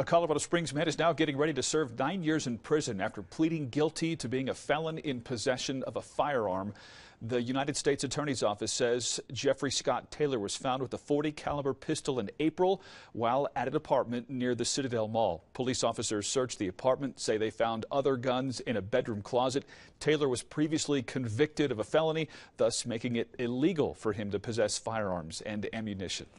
A Colorado Springs man is now getting ready to serve 9 years in prison after pleading guilty to being a felon in possession of a firearm. The United States Attorney's Office says Jeffrey Scott Taylor was found with a .40 caliber pistol in April while at an apartment near the Citadel Mall. Police officers searched the apartment, say they found other guns in a bedroom closet. Taylor was previously convicted of a felony, thus making it illegal for him to possess firearms and ammunition.